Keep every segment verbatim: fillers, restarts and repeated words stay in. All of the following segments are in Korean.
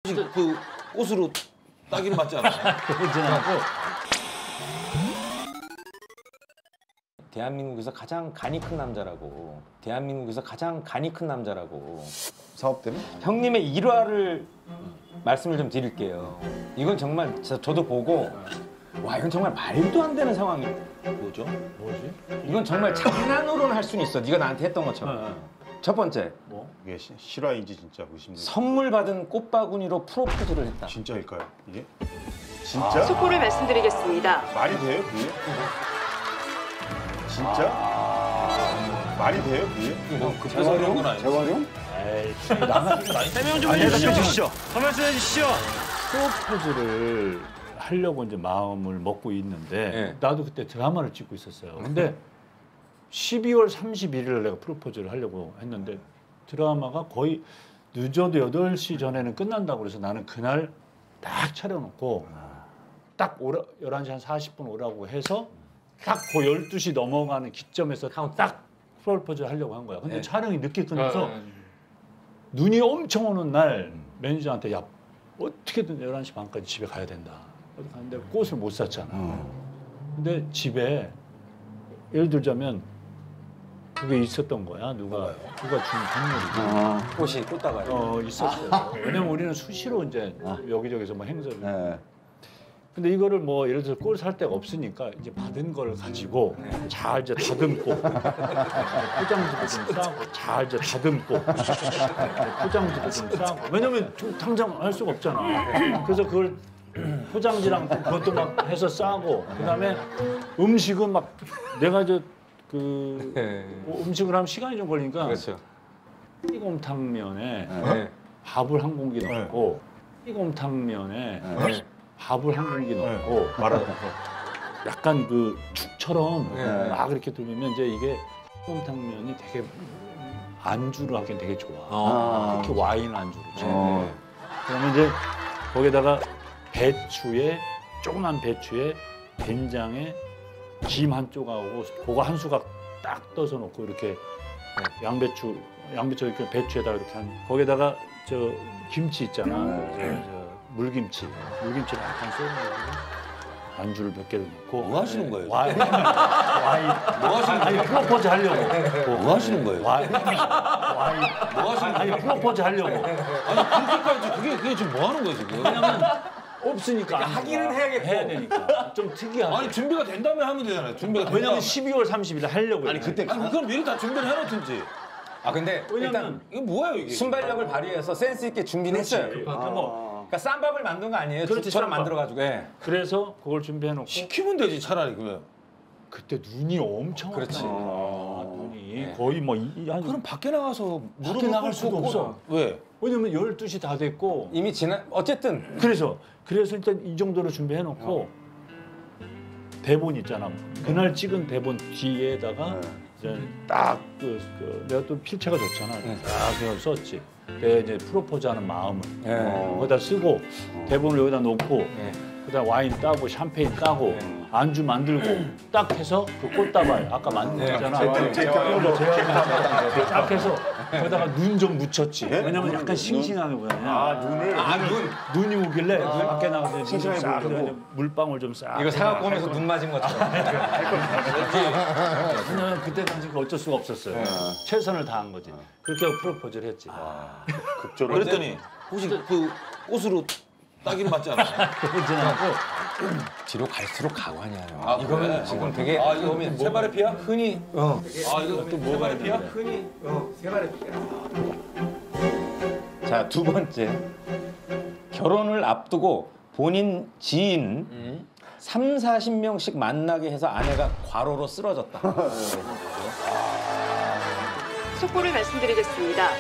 그 꽃으로 따기를 맞지 않아요? 그러지는 않고. 대한민국에서 가장 간이 큰 남자라고. 대한민국에서 가장 간이 큰 남자라고. 사업 때문에? 형님의 일화를 말씀을 좀 드릴게요. 이건 정말 저, 저도 보고 와 이건 정말 말도 안 되는 상황이. 뭐죠? 뭐지? 이건 정말 장난으로는 할 수는 있어. 네가 나한테 했던 것처럼. 네, 네. 첫 번째, 뭐? 이게 시, 실화인지 진짜 의심돼. 선물 받은 꽃바구니로 프로포즈를 했다. 진짜일까요? 이게? 진짜? 속보를 말씀드리겠습니다. 말이 돼요, 그게? 진짜? 말이 돼요, 그게? 뭐 급해서 그런 건 아니지. 재활용? 에이, 나는 설명 좀 아니, 해주시죠. 해주시죠. 설명해 주시죠. 프로포즈를 하려고 이제 마음을 먹고 있는데 네. 나도 그때 드라마를 찍고 있었어요. 근데 십이월 삼십일일 내가 프로포즈를 하려고 했는데 드라마가 거의 늦어도 여덟 시 전에는 끝난다고 그래서 나는 그날 딱 차려놓고 딱 오라, 열한 시 한 사십 분 오라고 해서 딱 그 열두 시 넘어가는 기점에서 딱 프로포즈를 하려고 한 거야. 근데 네. 촬영이 늦게 끝나서 눈이 엄청 오는 날 음. 매니저한테 야 어떻게든 열한 시 반까지 집에 가야 된다. 어디 갔는데 꽃을 못 샀잖아. 근데 집에 예를 들자면 그게 있었던 거야. 누가 누가 준 선물이고. 꽃이 꽃다발. 어 있었어요. 왜냐면 우리는 수시로 이제 여기저기서 뭐 행사를. 네. 근데 이거를 뭐 예를 들어 꿀 살 데가 없으니까 이제 받은 걸 가지고 잘 이제 다듬고 포장지도 좀 싸고 잘 이제 다듬고 포장지도 좀 싸고 왜냐면 좀 당장 할 수가 없잖아. 그래서 그걸 포장지랑 그것도 막 해서 싸고 그다음에 음식은 막 내가 저 그 음식을 하면 시간이 좀 걸리니까 그렇죠. 띠곰탕면에 네. 밥을 한 공기 넣고 띠곰탕면에 네. 밥을 한 공기 넣고 말아서 약간 그 죽처럼 네. 막 이렇게 돌리면 이제 이게 띠곰탕면이 되게 안주로 하기엔 되게 좋아. 아. 특히 와인 안주로. 어. 그러면 이제 거기다가 배추에 조그만 배추에 된장에 김 한 조각하고 그거 한 수각 딱 떠서 놓고 이렇게 양배추 양배추 이렇게 배추에다가 이렇게 한 거기다가 저 김치 있잖아. 저, 저 물김치 물김치를 약간 썰어가지고 안주를 몇 개를 넣고 뭐 하시는 거예요? 와인 와인 뭐 하시는 아니 프로포즈 하려고 뭐 하시는 거예요? 와인 와인 뭐 하시는 아니 프로포즈 하려고 아니 그렇게까지 그게 그게 지금 뭐 하는 거예요 지금? 왜냐면 없으니까 하기는 해야겠고. 해야 되니까 좀 특이하게. 아니 준비가 된다면 하면 되잖아요. 준비가 된다면. 왜냐면 십이월 삼십일에 하려고. 아니 그때 아니 그럼 미리 다 준비를 해놓든지. 아 근데 일단 왜냐면 이게 뭐예요 이게? 순발력을 발휘해서 센스 있게 준비는 했어요. 그러니까 뭐 그러니까 쌈밥을 만든 거 아니에요? 그렇지, 죽처럼 쌈밥. 만들어가지고. 예. 그래서 그걸 준비해놓고 시키면 되지 차라리 그러면. 그때 눈이 엄청 그렇지. 왔다니까. 아. 눈이 네. 거의 뭐한 그럼 밖에 나가서 밖에 나갈 수도 없어. 왜? 왜냐면 열두 시 다 됐고 이미 지난 어쨌든 그래서 그래서 일단 이 정도로 준비해놓고 대본 있잖아. 그날 찍은 대본 뒤에다가 이제 딱그 그 내가 또 필체가 좋잖아. 딱 그걸 썼지. 내 이제 프로포즈하는 마음을 예. 거기다 쓰고 대본을 여기다 놓고 예. 그다음 와인 따고 샴페인 따고 안주 만들고 딱 해서 그 꽃다발 아까 만든 거 있잖아. 딱 해서 거기다가 눈 좀 묻혔지. 왜냐면 약간 싱싱하게 보여요. 아 눈을 아 눈. 눈이 오길래 밖에 나가서 싱싱하게 싹 보이려고. 물방울 좀 싹. 이거 사갖고 오면서 눈 맞은 것처럼. 왜냐면 그때 당시 어쩔 수가 없었어요. 최선을 다한 거지. 그렇게 하고 프로포즈를 했지. 극조를 그랬더니 혹시 그 꽃으로 따기를 맞지 않아요? 그러진 않고 뒤로 갈수록 가관이야. 아, 이거면 그래? 지금 되게 아 이거 뭐 세 발의 피야? 흔히 어. 아 이거 또 세 발의 피야? 흔히 어, 세 발의 피야. 자, 두 번째. 결혼을 앞두고 본인 지인 삼, 사십 명씩 만나게 해서 아내가 과로로 쓰러졌다. 속보를 말씀드리겠습니다.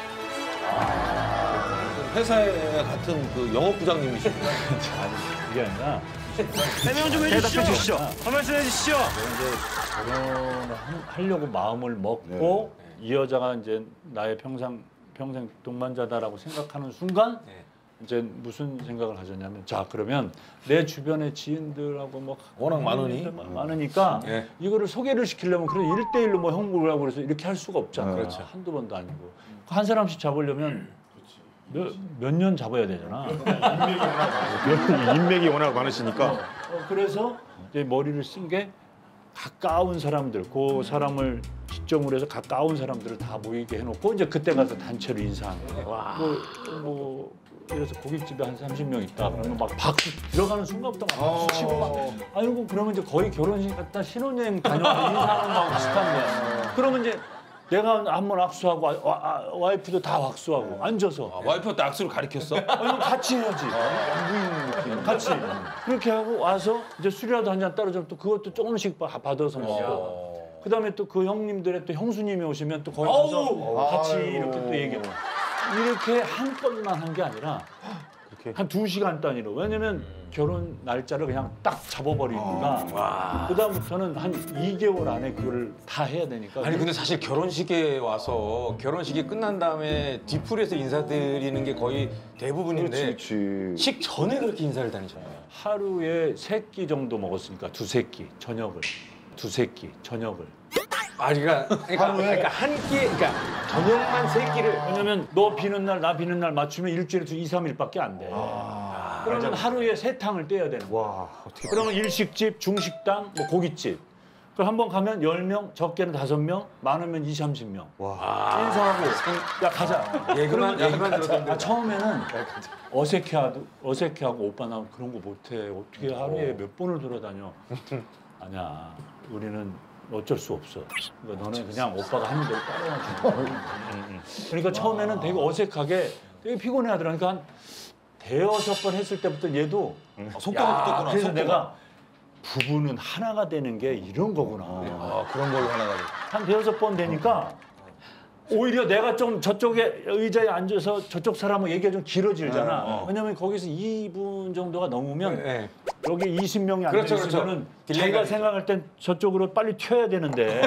회사에 같은 그 영업부장님이십니다. 그게 아니라 설명 좀 해주시죠. 한 말씀 해주시죠. 이제 결혼을 하- 하려고 마음을 먹고 이 여자가 이제 나의 평생 평생 동반자다라고 생각하는 순간 네. 이제 무슨 생각을 가졌냐면 자 그러면 내 주변의 지인들하고 뭐 워낙 많으니? 많으니까 네. 이거를 소개를 시키려면 그래 일대일로 뭐 형부라고 그래서 이렇게 할 수가 없잖아. 그렇죠. 한두 번도 아니고 한 사람씩 잡으려면 몇 년 잡아야 되잖아. 인맥이 워낙 많으시니까. 어, 그래서 이제 머리를 쓴 게 가까운 사람들, 그 사람을 기점으로 해서 가까운 사람들을 다 모이게 해놓고 이제 그때 가서 단체로 인사하는 거예요. 뭐, 뭐 그래서 고깃집에 한 삼십 명 있다 그러면 막 박수 들어가는 순간부터 막 박수 치고 막 아이고 그러면 이제 거의 결혼식 갔다 신혼여행 다녀와서 인사하는 거하고 비슷한 거야. 그러면 이제 내가 한번 악수하고 와, 와, 와이프도 다 악수하고 앉아서 아, 와이프한테 악수를 가르쳤어? 아니 같이 해야지. 같이 그렇게 하고 와서 이제 술이라도 한 잔 따라주면 또 그것도 조금씩 바- 받아서 먹고 그다음에 또 그 형님들의 또 형수님이 오시면 또 거기 가서 같이 이렇게 또 얘기하고 이렇게 한 건만 한 게 아니라 한 두 시간 단위로. 왜냐면 결혼 날짜를 그냥 딱 잡아버리니까 그다음부터는 한 이 개월 안에 그걸 다 해야 되니까. 아니 근데 사실 결혼식에 와서 결혼식이 끝난 다음에 뒤풀이에서 인사드리는 게 거의 대부분인데 그렇지. 식 전에 그렇게 인사를 다니잖아요. 하루에 세 끼 정도 먹었으니까 두세 끼 저녁을 두세 끼 저녁을. 아 그러니까 그러니까, 그러니까 한 끼, 그러니까 저녁만 세 끼를. 왜냐면 너 비는 날 나 비는 날 맞추면 일주일에 이, 삼 일밖에 안 돼. 그러면 하루에 세 탕을 떼야 되는 거야. 와, 어떻게. 그러면 일식집, 중식당, 뭐 고깃집. 그럼 한 번 가면 열 명, 적게는 다섯 명, 많으면 이십, 삼십 명. 와. 인사하고 야 가자. 얘기만 그러면 얘기만 들었는데. 아, 처음에는 어색해하고 어색해하고 오빠 나 그런 거 못해. 어떻게 하루에 몇 번을 돌아다녀? 아니야. 우리는 어쩔 수 없어. 그러니까 너는 그냥 오빠가 하는 대로 따라와 주는 거야. 그러니까 처음에는 되게 어색하게 되게 피곤해하더라. 그러니까 한 대여섯 번 했을 때부터 얘도 속도가 붙었구나. 그래서 속도가. 내가 부부는 하나가 되는 게 이런 거구나. 아, 그런 걸로 하나가 돼. 한 대여섯 번 되니까 오히려 내가 좀 저쪽에 의자에 앉아서 저쪽 사람하고 얘기가 좀 길어지잖아. 어. 왜냐면 거기서 이 분 정도가 넘으면 네. 여기 이십 명이 그렇죠, 앉아있으면은 그렇죠. 자기가 딜레이가 생각할 땐 저쪽으로 빨리 튀어야 되는데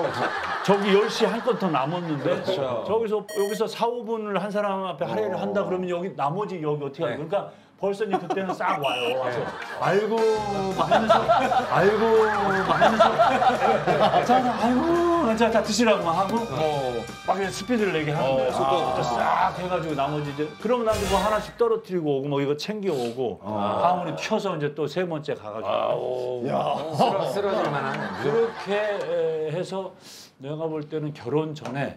저기 열 시 한 건 더 남았는데 그렇죠. 저기서 여기서 사, 오 분을 한 사람 앞에 할애를 한다 그러면 여기 나머지 여기 어떻게 하냐. 네. 그러니까 벌써 이제 그때는 싹 와요. 와서 아이고 막 하면서 아이고 막 하면서 자, 자 아이고 자, 자 드시라고 막 하고 어. 막 그냥 스피드를 내게 하는 거야. 속도부터 싹 해가지고 나머지 이제 그러면 나도 뭐 하나씩 떨어뜨리고 오고 뭐 이거 챙겨 오고 하모니 켜서 이제 또 세 번째 가가지고 쓰러, 쓰러질 만한. 그렇게 에, 해서 내가 볼 때는 결혼 전에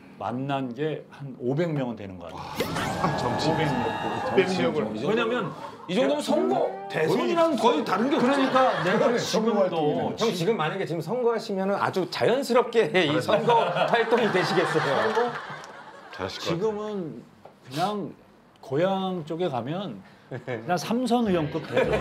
만난 게 한 오백 명은 되는 거 같아. 오백 명. 오백 명을. 왜냐면 이 정도면 선거 대선이랑 거의 다른 게 없어. 그러니까 내가 지금도 형 지금 만약에 지금 선거하시면 아주 자연스럽게 이 선거 활동이 되시겠어요. 잘하실 것 지금은 그냥 고향 쪽에 가면 그냥 삼선 의원급 돼요.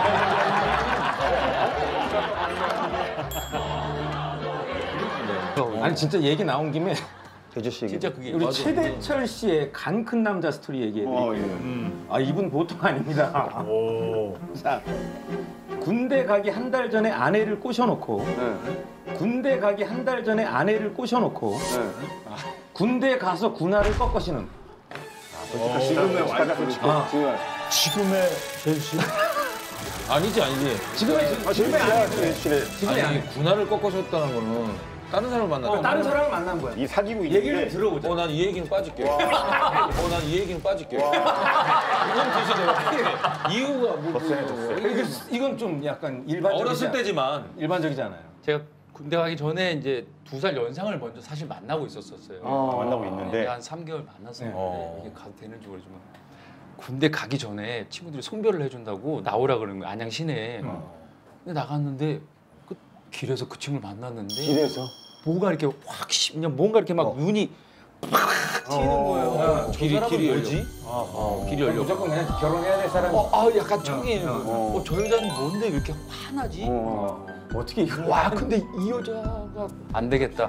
아니 진짜 얘기 나온 김에 대저씨 얘기. 진짜 그게 우리 맞아. 최대철 씨의 간 큰 남자 스토리 얘기해 어, 드릴게요. 예. 아 이분 보통 아닙니다. 오. 자, 군대 가기 한 달 전에 아내를 꼬셔놓고 네. 군대 가기 한 달 전에 아내를 꼬셔놓고 네. 군대 가서 군화를 꺾으시는. 지금의 와이프 아. 지금. 지금의 젠씨 아니지 아니지. 지금의 아, 지금 대실에 지금의 아내. 아니 군화를 꺾으셨다는 거는 다른 사람을 만났다. 어, 다른 사람을 만난 거야. 이 사귀고 얘기를 있는데. 들어보자. 어, 난 이 얘기는 빠질게. 어, 난 이 얘기는 빠질게. 이건 드시더라고. 이유가 뭐, 뭐 이건, 이건 좀 약간 일반적이지 어렸을 않- 때지만 일반적이지 않아요. 제가 군대 가기 전에 이제 두 살 연상을 먼저 사실 만나고 있었었어요. 아, 만나고 있는데. 한 삼 개월 만났었는데 네. 어. 이게 가도 되는지 모르지만 군대 가기 전에 친구들이 송별을 해준다고 나오라 그러는 거예요. 안양 시내에. 근데 나갔는데 그 길에서 그 친구를 만났는데 길에서. 뭐가 이렇게 확 씹- 그냥 뭔가 이렇게 막 눈이 팍 튀는 거예요. 어, 길이 사람은 길이 뭐지? 열지. 어, 길이 열려. 무조건 그냥 결혼해야 될 사람이. 어, 아 약간 청이에요. 어. 어, 저 여자는 뭔데 왜 이렇게 화나지? 어. 어떻게 이걸 와 근데 이 여자가 안 되겠다.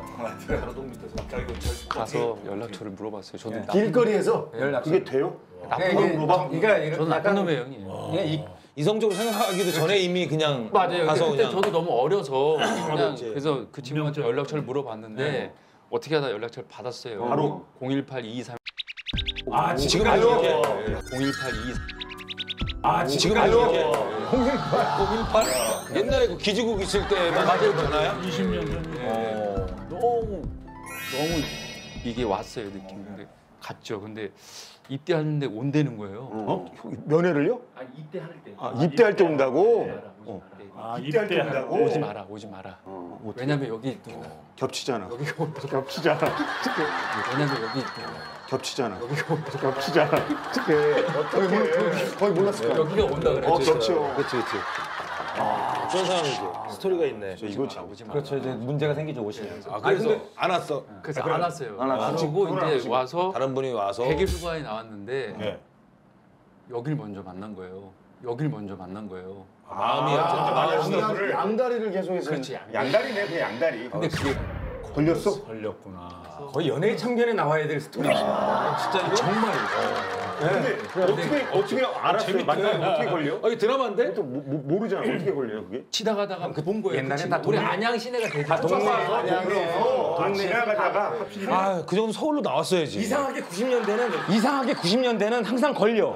가서 연락처를 물어봤어요. 저도 나, 길거리에서 연락처. 그게 돼요? 나쁜 이게 놈 물어봐? 그러니까 이런 저는 나쁜 약간 놈의 형이에요. 그냥 이 이성적으로 생각하기도 전에 이미 그냥 맞아요. 가서 근데 그때 그냥 저도 너무 어려서 그냥 그렇지. 그래서 그 친구한테 연락처를 물어봤는데 어떻게 하다 연락처를 받았어요. 바로? 공일팔 이이삼 아 지금 가요? 이렇게 공일팔 이이삼 아 지금 이렇게 공일팔 옛날에 그 기지국 있을 때만 하던 전화야? 이십 년 전에 어. 너무 너무 이게 왔어요 느낌이. 근데 갔죠. 근데 입대하는데 온다는 거예요. 어? 면회를요? 아니 입대할 때. 아, 입대할 때 온다고? 어. 아, 입대할 때 온다고? 오지 마라, 오지 마라. 어, 왜냐면 여기 또 겹치잖아. 여기가 온다. 겹치잖아. 왜냐면 여기 또 겹치잖아. 여기가 온다. 겹치잖아. 어떻게? 어떻게? 거의 몰랐을 거야. 여기가 온다 그랬죠. 어, 겹쳐. 그렇지, 그렇지. 아, 어떤 상황이지? 스토리가 있네. 저 이거 참. 오지 마라. 그렇죠. 이제 문제가 생기죠 오시면. 아, 그래서 안 왔어. 그래서 안 왔어요. 안 왔어. 안 오고 그건 안 이제 오시고. 와서 다른 분이 와서 백일 휴가에 나왔는데 네. 여길 먼저 만난 거예요. 여길 먼저 만난 거예요. 마음이 아, 어쨌든 많이 많이 하시는 분을 양다리를 계속해서. 그렇지, 양다리. 양다리네, 그 양다리. 근데 그게 걸렸어? 걸렸구나. 거의 연예인 참견에 나와야 될 스토리죠. 진짜 이거 정말. 근데 어떻게 어떻게 알았어요? 만나면 어떻게 걸려? 아, 이게 드라마인데? 또 모, 모, 모르잖아. 어떻게 걸려요, 그게? 치다가다가 본 거예요. 옛날에 그 다 친구. 우리 동네- 안양 시내가 되게 다 동네 어, 아, 지나가다가 아, 그 정도 서울로 나왔어야지. 이상하게 구십 년대는 이상하게 구십 년대는 항상 걸려.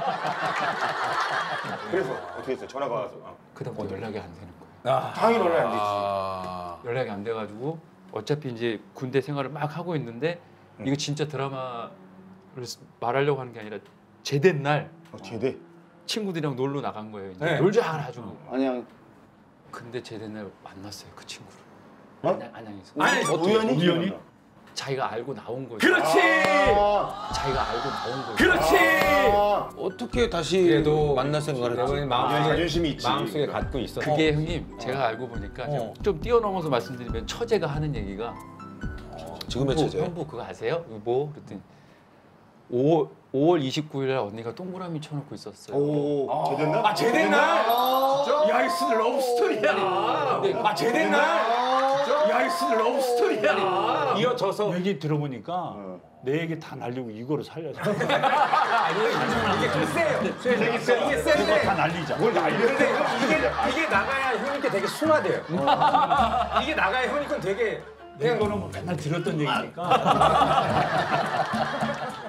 그래서 어떻게 했어요? 전화가 와서. 아, 그다음부터 연락이 안 되는 거예요. 당연히 연락이 안 되지. 아, 연락이 안 돼가지고 어차피 이제 군대 생활을 막 하고 있는데 이거 진짜 드라마를 말하려고 하는 게 아니라 제된 날 어, 제대. 친구들이랑 놀러 나간 거예요. 이제 네. 놀자 아주. 안녕. 근데 제된 날 만났어요 그 친구를. 어? 안양, 안양에서. 아니 우연히? 우연히? 자기가 알고 나온 거죠. 그렇지. 자기가 알고 나온 거죠. 그렇지. 어떻게 다시 그래도 만날 생각을 했지? 내가 아, 마음속에 자존심이 있지. 마음속에 갖고 있어. 그게 형님 제가 알고 보니까 어. 좀 뛰어넘어서 말씀드리면 처제가 하는 얘기가 지금의 형부, 체제. 형부 그거 아세요? 이거 뭐? 그랬더니 오월, 오월 이십구일 날 언니가 동그라미 쳐놓고 있었어요. 오, 제됐나? 아 제된 날. 야 이거 러브 스토리야. 근데 아 제된 날. 야 이거 러브 스토리야. 이어져서 얘기 들어보니까 어. 내 얘기 다 날리고 이거로 살려줘. 이게 좀 세요. 되게 세. 이게 이거 센데. 다 날리자. 뭘 날려? 근데 이게 이게 나가야 형님께 되게 순화돼요. 이게 나가야 형님 건 되게 이거는 뭐 맨날 들었던 얘기니까.